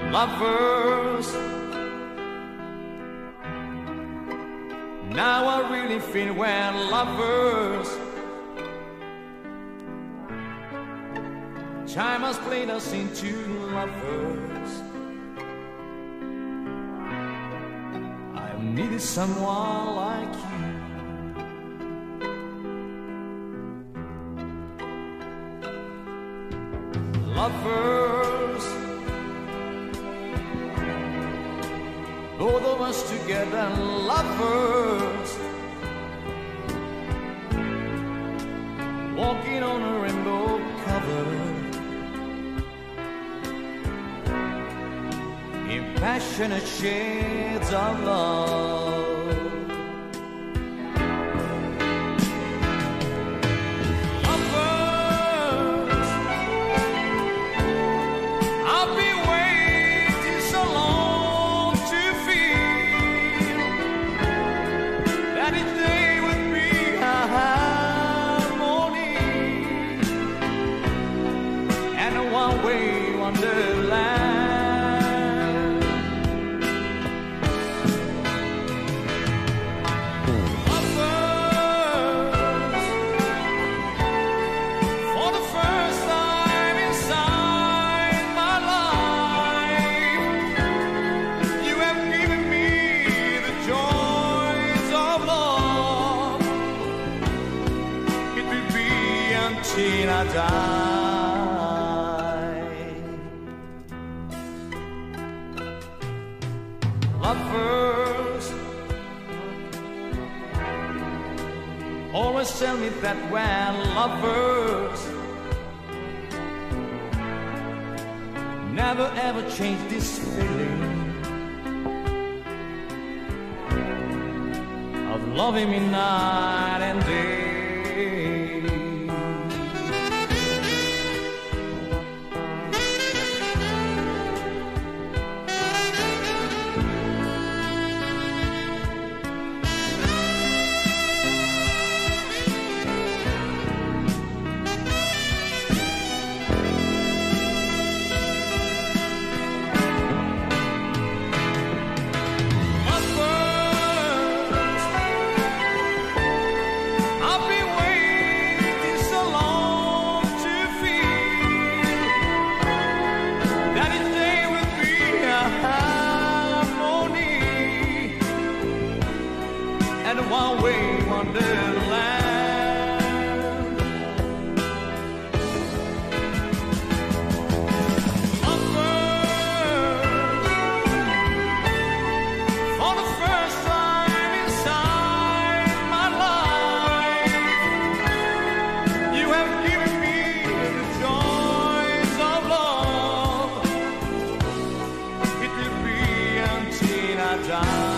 lovers. Now I really feel we're lovers. Time has played us into lovers. I've needed someone like you. Lovers, both of us together, lovers, walking on a rainbow cover, in passionate shades of love. One-way wonderland. Lovers, for the first time inside my life, you have given me the joys of love. It will be until I die. Lovers, always tell me that we're lovers. Never ever change this feeling of loving me night and day. And one-way wonderland. Lovers, for the first time inside my life, you have given me the joys of love. It will be until I die.